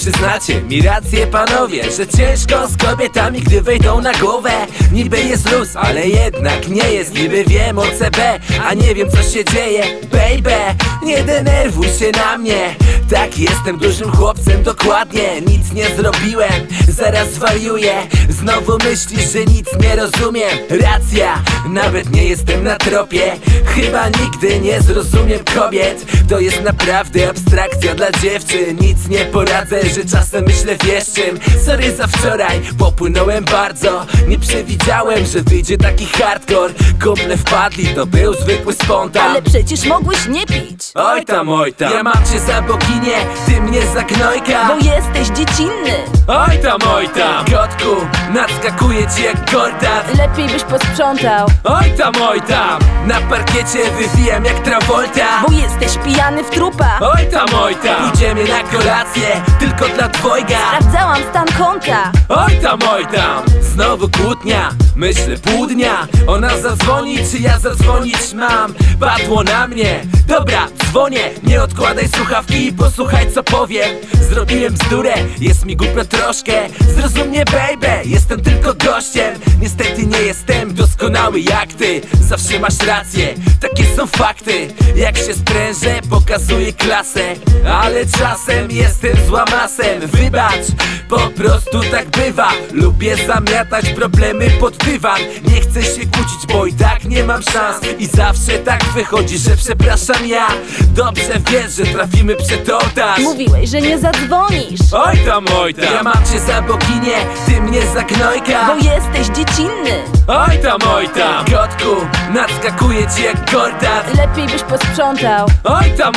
przyznacie mi rację, panowie, że ciężko z kobietami, gdy wejdą na głowę. Niby jest luz, ale jednak nie jest. Niby wiem o CB, a nie wiem co się dzieje. Baby, nie denerwuj się na mnie. Tak, jestem dużym chłopcem, dokładnie. Nic nie zrobiłem, zaraz zwariuję. Znowu myślisz, że nic nie rozumiem. Racja, nawet nie jestem na tropie. Chyba nigdy nie zrozumiem kobiet. To jest naprawdę abstrakcja dla dziewczyn. Nic nie poradzę, że czasem myślę, wiesz czym. Sorry za wczoraj, popłynąłem bardzo. Nie przewidziałem, że wyjdzie taki hardcore. Kumple wpadli, to był zwykły spontan. Ale przecież mogłeś nie pić. Oj tam, ja mam cię za boginię, ty mnie za gnojka. Bo jesteś dziecinny. Oj tam, kotku, nadskakuję ci jak kordat. Lepiej byś posprzątał. Oj tam, na parkiecie wywijam jak Travolta. Bo jesteś pijany w trupa. Oj tam, pójdziemy na kolację, tylko dla dwojga. Sprawdzałam stan konta. Oj tam, znowu kłótnia. Myślę pół dnia, ona zadzwoni, czy ja zadzwonić mam? Padło na mnie, dobra, dzwonię. Nie odkładaj słuchawki i posłuchaj co powiem. Zrobiłem bzdurę, jest mi głupio troszkę. Zrozum mnie baby, jestem tylko gościem. Niestety nie jestem doskonały jak ty. Zawsze masz rację, takie są fakty. Jak się sprężę, pokazuję klasę. Ale czasem jestem złamasem. Wybacz, po prostu tak bywa. Lubię zamiatać problemy pod dywan. Nie chcę się kłócić, bo i tak nie mam szans. I zawsze tak wychodzi, że przepraszam ja. Dobrze wiesz, że trafimy przed ołtarz. Mówiłeś, że nie zadzwonisz. Oj tam, ja mam cię za boginię, ty mnie za gnojka. Bo jesteś dziecinny. Oj tam, kotku, nadskakuję ci jak kordat. Lepiej byś posprzątał. Oj tam,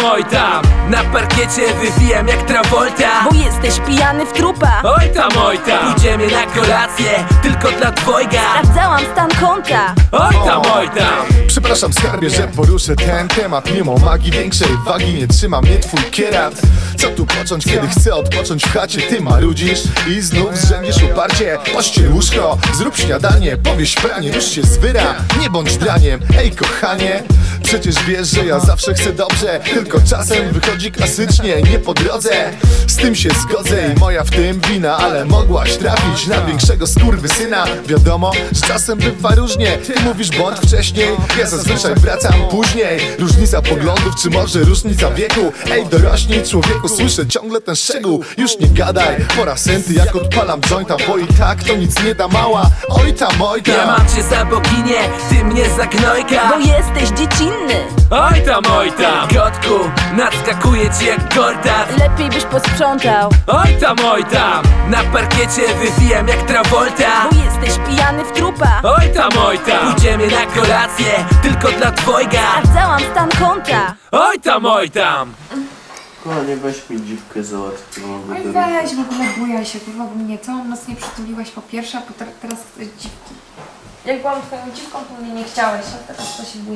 na parkiecie wywijam jak Travolta. Bo jesteś pijany w trupa. Oj tam, pójdziemy na kolację, tylko dla dwojga. Sprawdzałam stan konta. Oj tam, Przepraszam skarbie, że poruszę ten temat. Mimo magii większej wagi nie trzyma mnie twój kierat. Co tu począć, kiedy chcę odpocząć w chacie? Ty marudzisz i znów zrzędzisz uparcie. Pościel łóżko, zrób śniadanie, powieś pranie, już się zwyra. Nie bądź draniem, ej kochanie. Przecież wiesz, że ja zawsze chcę dobrze. Tylko czasem wychodzi klasycznie, nie po drodze. Z tym się zgodzę i moja w tym wina. Ale mogłaś trafić na większego skurwysyna. Wiadomo, że czasem bywa różnie. Ty mówisz bądź wcześniej, ja zazwyczaj wracam później. Różnica poglądów, czy może różnica wieku? Ej dorośnij człowieku, słyszę ciągle ten szczegół. Już nie gadaj, pora senty jak odpalam jointa. Bo i tak to nic nie da mała. Oj tam, ja mam cię za boginię, ty mnie za gnojka. Bo jesteś dziecinny. Oj tam, kotku, nadskakuję ci jak kordat. Lepiej byś posprzątał. Oj tam, na parkiecie wywijam jak Travolta. Bo jesteś pijany w trupa. Oj tam, pójdziemy na kolację, tylko dla dwojga. Sprawdzałam stan konta. Oj tam. Kochanie, weź mi dziwkę załatwiłam. Oj weź, w ogóle bujaj się, kurwa, bo mnie całą noc nie przytuliłaś po pierwsze, a teraz chcesz dziwki. Jak byłam twoją dziwką, to mnie nie chciałeś, a teraz to się bujaj.